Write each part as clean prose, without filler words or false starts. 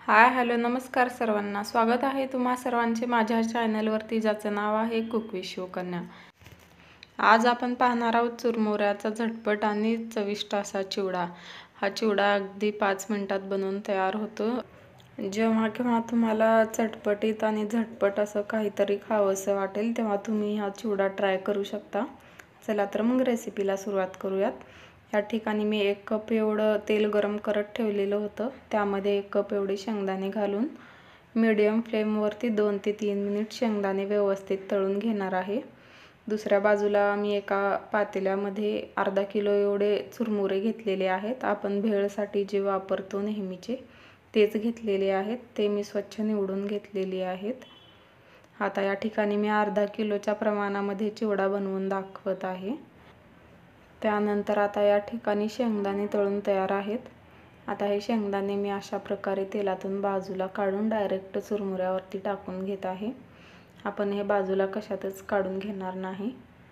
Hi hello नमस्कार सर्वांना, स्वागत आहे तुम्हा सर्वांचे माझ्या चॅनलवरती, ज्याचं नाव आहे कुक विथ शिवकन्या। आज आपण पाहणार आहोत चुरमुऱ्याचा झटपट आणि चविष्ट असा चिवडा। हा चिवडा अगदी 5 मिनिटात बनवून तयार होतो। जेव्हा केव्हा तुम्हाला चटपटीत आणि झटपट असं काहीतरी खावंसं वाटेल तेव्हा तुम्ही हा चिवडा ट्राय करू शकता। चला तर मग रेसिपीला सुरुवात करूयात। या ठिकाणी मी 1 कप एवढं तेल गरम करत ठेवलेलं होतं। त्यामध्ये 1 कप एवढे शेंगदाणे घालून मीडियम फ्लेमवरती 2 ते 3 मिनिट शेंगदाणे व्यवस्थित तळून घेणार आहे। दुसऱ्या बाजूला मी एका पातेल्यामध्ये अर्धा किलो एवढे चुरमुरे घेतलेले आहेत। आपण भेळसाठी जे वापरतो नेहमीचे तेच घेतलेले आहेत। ते मी स्वच्छ निवडून घेतलेले आहेत। आता या ठिकाणी मी अर्धा किलोच्या प्रमाणामध्ये चिवडा बनवून दाखवत आहे। त्यानंतर आता या ठिकाणी शेंगदाणे तळून तयार आहेत। आता हे शेंगदाणे मी अशा प्रकारे तेलातून बाजूला काढून डायरेक्ट चुरमुऱ्यावरती टाकून घेत आहे। आपण हे बाजूला कशातच काढून घेणार नाही।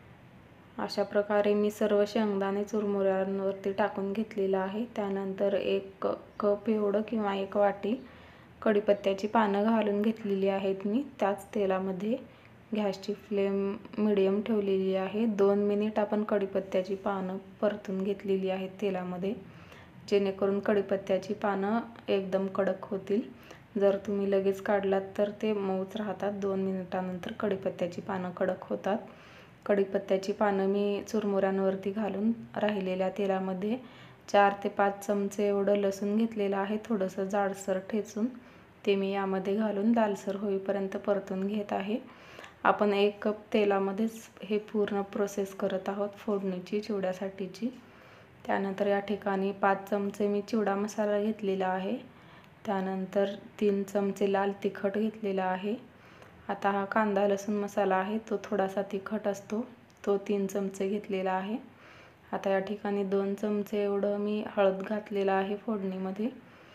अशा प्रकारे मी सर्व शेंगदाणे चुरमुऱ्यांवरती टाकून घेतलेला आहे। त्यानंतर 1 कप एवढं किंवा 1 वाटी कढीपत्त्याची पानं घालून घेतलेली आहेत मी त्याच तेलामध्ये। गॅसची फ्लेम मीडियम ठेवलेली आहे। 2 मिनिट आपण कढीपत्त्याची पानं परतून घेतलेली आहेत तेलामध्ये, जेणेकरून कढीपत्त्याची पानं एकदम कडक होतील। जर तुम्ही लगेच काढलात तर ते मऊच राहतात। 2 मिनिटानंतर कढीपत्त्याची पानं कडक होतात। कढीपत्त्याची पानं मी चुरमुऱ्यांवरती घालून राहिलेल्या तेलामध्ये 4 ते 5 चमचे एवढं लसूण घेतलेलं आहे, थोडंसं जाडसर ठेचून। ते मी यामध्ये घालून लालसर होईपर्यंत परतून घेत आहे। आपण 1 कप तेलामध्येच हे पूर्ण प्रोसेस करत आहोत फोडणीची, चिवड्यासाठीची। त्यानंतर या ठिकाणी 5 चमचे मी चिवडा मसाला घेतलेला आहे। त्यानंतर 3 चमचे लाल तिखट घेतलेला आहे। आता हा कांदा लसूण मसाला आहे, तो थोडासा तिखट असतो, तो 3 चमचे घेतलेला आहे। आता या ठिकाणी 2 चमचे एवढं मी हळद घातलेलं आहे फोडणीमध्ये।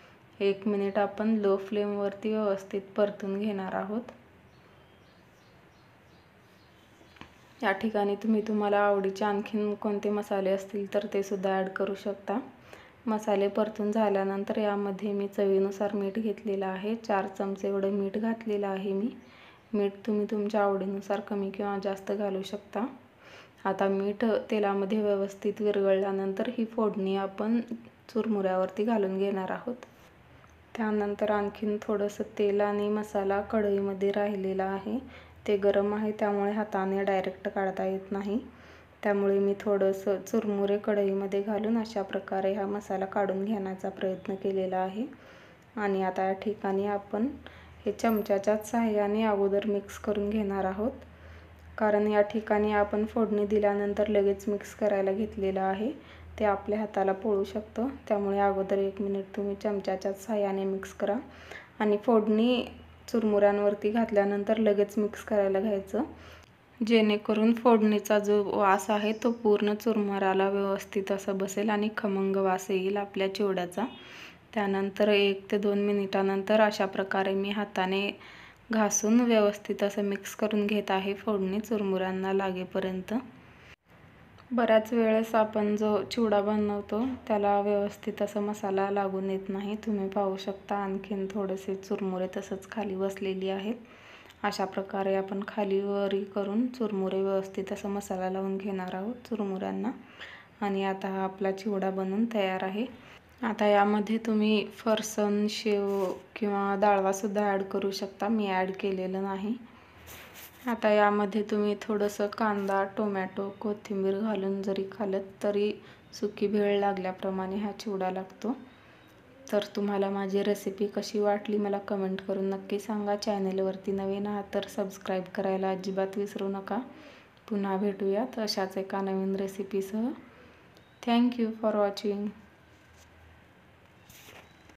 1 मिनिट आपण लो फ्लेमवरती व्यवस्थित परतून घेणार आहोत। या ठिकाणी तुम्हाला आवडीचे आणखीन कोणते मसाले असतील तर ते सुद्धा ॲड करू शकता। मसाले परतून झाल्यानंतर यामध्ये मी चवीनुसार मीठ घेतलेलं आहे। 4 चमचे एवढं मीठ घातलेलं आहे मी। मीठ तुम्ही तुमच्या आवडीनुसार कमी किंवा जास्त घालू शकता। आता मीठ तेलामध्ये व्यवस्थित विरघळल्यानंतर ही फोडणी आपण चुरमुऱ्यावरती घालून घेणार आहोत। त्यानंतर आणखीन थोडंसं तेल आणि मसाला कढईमध्ये राहिलेला आहे। ते गरम आहे त्यामुळे हाताने डायरेक्ट काढता येत नाही। त्यामुळे मी थोडंसं चुरमुरे कढईमध्ये घालून अशा प्रकारे हा मसाला काढून घेण्याचा प्रयत्न केलेला आहे। आणि आता या ठिकाणी आपण हे चमच्याच्याच सहाय्याने अगोदर मिक्स करून घेणार आहोत, कारण या ठिकाणी आपण फोडणी दिल्यानंतर लगेच मिक्स करायला घेतलेलं आहे, ते आपल्या हाताला पोळू शकतं। त्यामुळे अगोदर 1 मिनिट तुम्ही चमच्याच्याच सहाय्याने मिक्स करा आणि फोडणी चुरमुऱ्यांवरती घातल्यानंतर लगेच मिक्स करायला घ्यायचं, जेणेकरून फोडणीचा जो वास आहे तो पूर्ण चुरमुऱ्याला व्यवस्थित असं बसेल आणि खमंग वास येईल आपल्या चिवड्याचा। त्यानंतर 1 ते 2 मिनिटानंतर अशा प्रकारे मी हाताने घासून व्यवस्थित असं मिक्स करून घेत आहे फोडणी चुरमुऱ्यांना लागेपर्यंत। बऱ्याच वेळेस आपण जो चिवडा बनवतो त्याला व्यवस्थित असा मसाला लागून येत नाही। तुम्ही पाहू शकता आणखीन थोडेसे चुरमुरे तसंच खाली बसलेली आहेत। अशा प्रकारे आपण खाली वरी करून चुरमुरे व्यवस्थित असा मसाला लावून घेणार आहोत चुरमुऱ्यांना। आणि आता हा आपला चिवडा बनून तयार आहे। आता यामध्ये तुम्ही फरसाण, शेव किंवा डाळवा सुद्धा ॲड करू शकता, मी ॲड केलेलं नाही। आता यामध्ये तुम्ही थोडंसं कांदा, टोमॅटो, कोथिंबीर घालून जरी खाल्लं तरी सुकी भेळ लागल्याप्रमाणे हा चिवडा लागतो। तर तुम्हाला माझी रेसिपी कशी वाटली मला कमेंट करून नक्की सांगा। चॅनलवरती नवीन आहात तर सबस्क्राईब करायला अजिबात विसरू नका। पुन्हा भेटूयात अशाच एका नवीन रेसिपीसह। Thank you for watching.